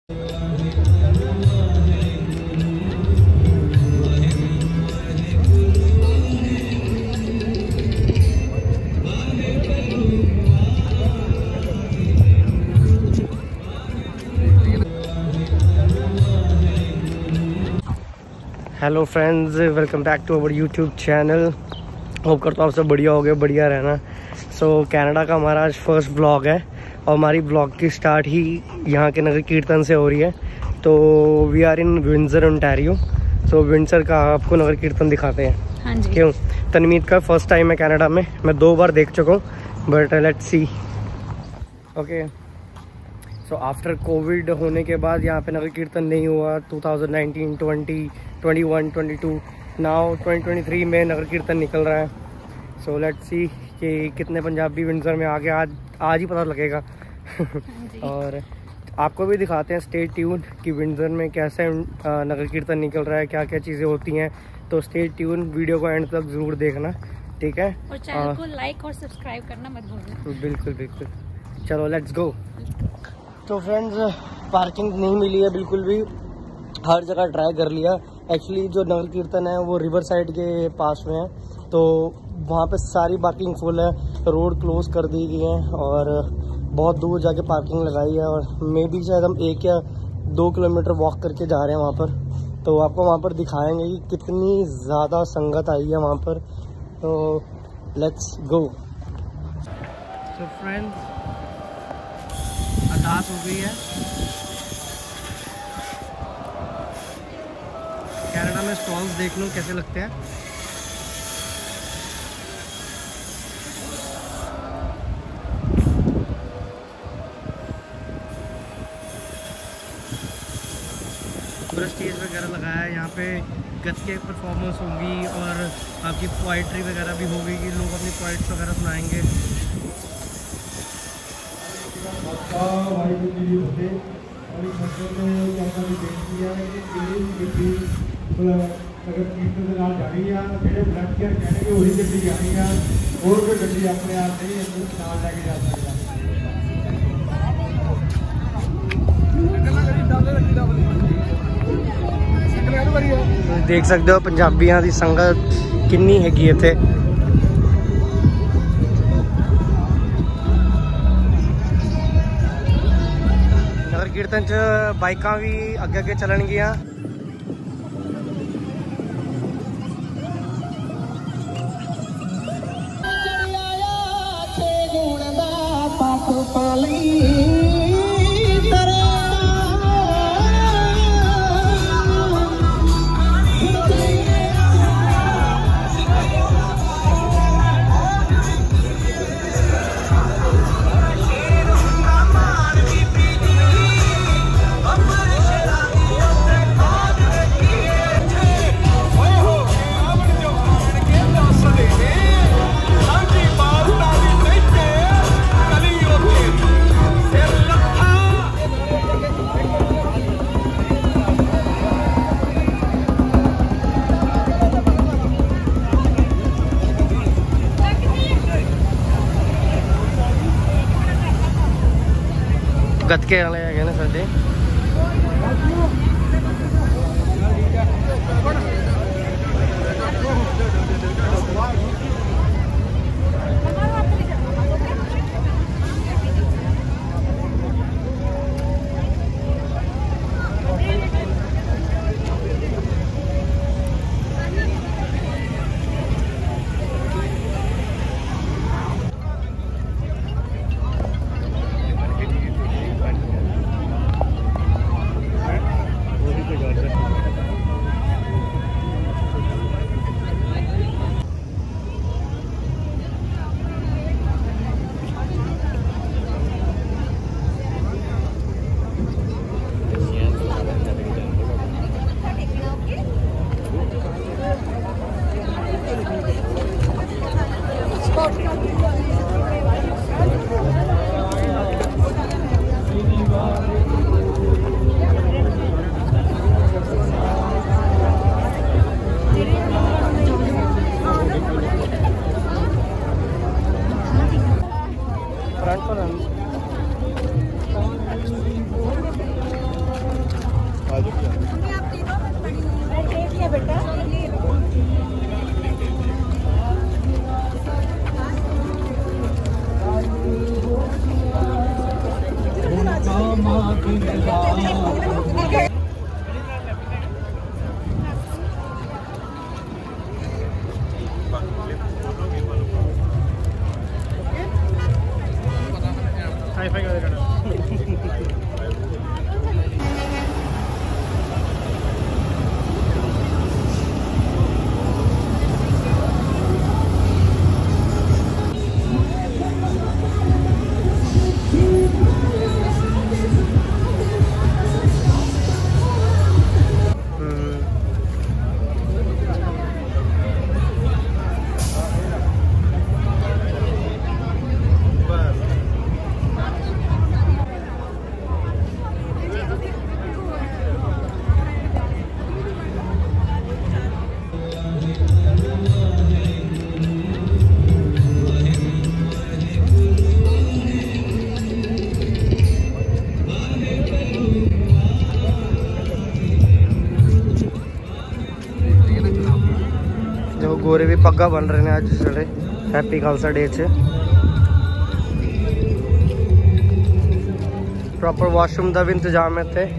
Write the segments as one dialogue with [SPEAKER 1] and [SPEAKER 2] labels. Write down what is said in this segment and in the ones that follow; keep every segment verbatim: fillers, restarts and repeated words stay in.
[SPEAKER 1] Hello friends, welcome back to our YouTube channel. Hope करता हूँ आप सब बढ़िया हो गए, बढ़िया रहना। सो so, कनाडा का हमारा आज फर्स्ट ब्लॉग है और हमारी ब्लॉग की स्टार्ट ही यहाँ के नगर कीर्तन से हो रही है। तो we are in Windsor Ontario. So Windsor का आपको नगर कीर्तन दिखाते हैं।
[SPEAKER 2] हाँ जी।
[SPEAKER 1] क्यों, तनमीत का फर्स्ट टाइम है कनाडा में। मैं दो बार देख चुका हूँ, but let's see. Okay, so after COVID होने के बाद यहाँ पे नगर कीर्तन नहीं हुआ। Two thousand nineteen, twenty, twenty one, twenty two, now twenty twenty three में नगर कीर्तन निकल रहा है। सो लेट्स सी कि कितने पंजाबी विंडसर में आ गए। आज आज ही पता लगेगा। और आपको भी दिखाते हैं, स्टे ट्यून कि विंडसर में कैसे नगर कीर्तन निकल रहा है, क्या क्या चीज़ें होती हैं। तो स्टे ट्यून, वीडियो को एंड तक ज़रूर देखना, ठीक है।
[SPEAKER 2] और चैनल को लाइक और सब्सक्राइब करना मत भूलना।
[SPEAKER 1] बिल्कुल बिल्कुल। चलो लेट्स गो। तो फ्रेंड्स, पार्किंग नहीं मिली है बिल्कुल भी, हर जगह ट्राई कर लिया। एक्चुअली जो नगर कीर्तन है वो रिवर साइड के पास में है, तो वहाँ पे सारी पार्किंग फुल है। रोड क्लोज कर दी गई है और बहुत दूर जाके पार्किंग लगाई है। और मे बी शायद हम एक या दो किलोमीटर वॉक करके जा रहे हैं वहाँ पर। तो आपको वहाँ पर दिखाएंगे कि कितनी ज़्यादा संगत आई है वहाँ पर। तो लेट्स गो। सो फ्रेंड्स, अरदास हो गई है। कनाडा में स्टॉल्स देख लो कैसे लगते हैं। पूरा स्टेज वगैरह लगाया है। यहाँ पे गत्के परफॉर्मेंस होंगी और आपकी पोइट्री वगैरह भी होगी कि लोग अपनी पोइट्स वगैरह सुनाएंगे।
[SPEAKER 3] नगर कीर्तन के नाल जानी आ, जेडे वलंटियर कहने वही गड्डी जानी आ, और कोई गड्डी अपने आप नहीं नाल लेके जा सकता।
[SPEAKER 1] देख सकते हो पंजाबियों की संगत कितनी हैगी इत्थे। नगर कीर्तन च बाइकां भी अगे अगे चलणगियां। गत्के वाले है ना साडे। गोरे भी पग्गा बन रहे हैं आज साढ़े हैप्पी खालसा डे से। प्रॉपर वॉशरूम का भी इंतजाम है थे।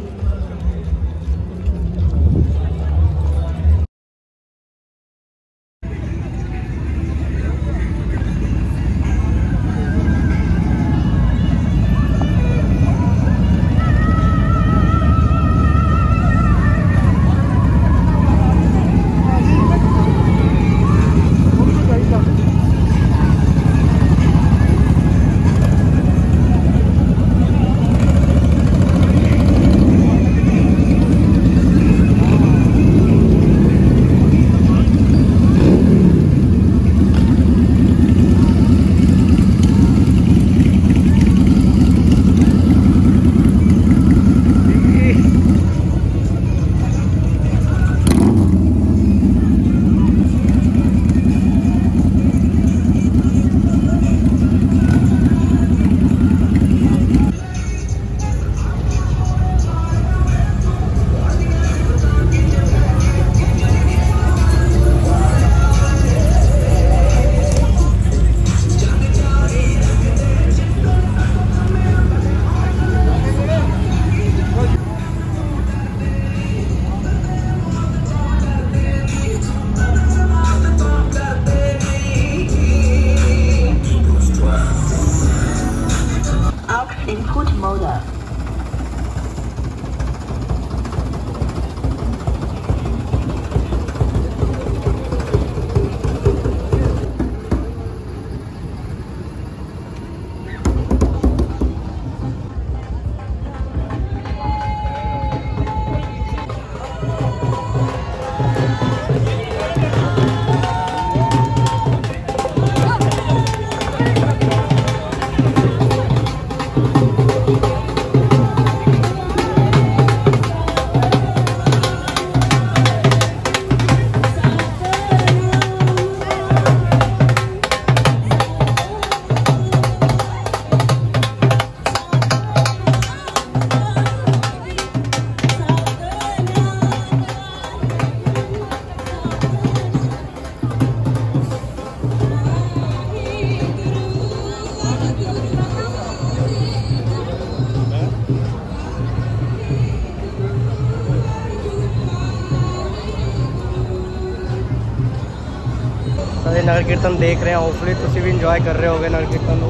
[SPEAKER 1] नगर कीर्तन देख रहे हैं, होपफुली तुम भी इंजॉय कर रहे होगे नगर कीर्तन।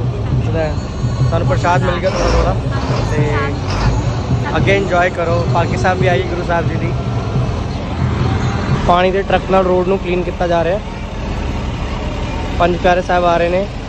[SPEAKER 1] सानू प्रसाद मिल गया थोड़ा थोड़ा, तो अगे इंजॉय करो। पालकी साहब भी आई गुरु साहब जी की। पानी के ट्रक नाल रोड नू क्लीन किया जा रहा है। पंज प्यारे साहब आ रहे हैं।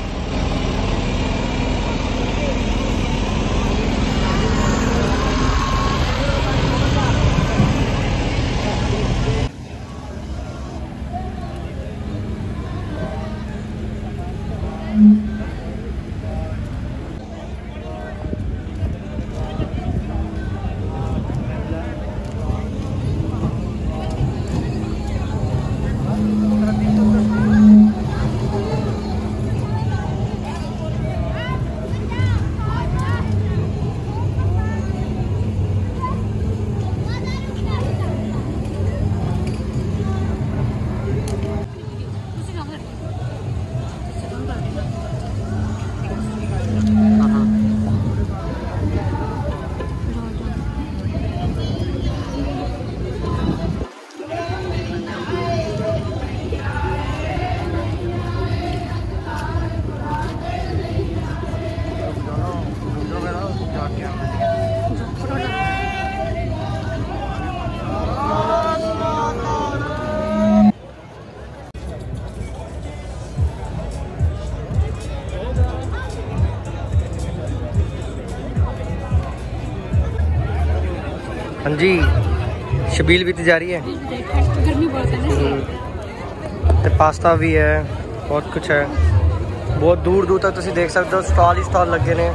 [SPEAKER 1] हाँ जी, शबील भी जा रही है,
[SPEAKER 2] गर्मी बहुत है ना,
[SPEAKER 1] पास्ता भी है, बहुत कुछ है। बहुत दूर दूर तक तुम देख सकते हो स्टॉल ही स्टॉल लगे ने।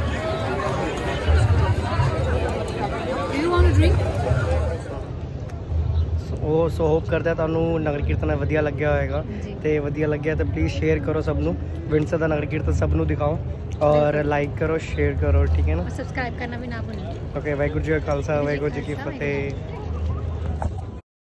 [SPEAKER 1] ਉਹ ਸੋ ਹੋਪ ਕਰਦਾ ਤੁਹਾਨੂੰ ਨਗਰ ਕੀਰਤਨ ਵਧੀਆ ਲੱਗਿਆ ਹੋਵੇਗਾ ਤੇ ਵਧੀਆ ਲੱਗਿਆ ਤਾਂ ਪਲੀਜ਼ ਸ਼ੇਅਰ ਕਰੋ ਸਭ ਨੂੰ। ਵਿੰਡਸਰ ਦਾ ਨਗਰ ਕੀਰਤਨ ਸਭ ਨੂੰ ਦਿਖਾਓ ਔਰ ਲਾਈਕ ਕਰੋ, ਸ਼ੇਅਰ ਕਰੋ, ਠੀਕ ਹੈ ਨਾ।
[SPEAKER 2] ਸਬਸਕ੍ਰਾਈਬ ਕਰਨਾ ਵੀ ਨਾ ਭੁੱਲੋ।
[SPEAKER 1] ਓਕੇ, ਵਾਹਿਗੁਰੂ ਜੀ ਕਾ ਖਾਲਸਾ, ਵਾਹਿਗੁਰੂ ਜੀ ਕੀ ਫਤਿਹ।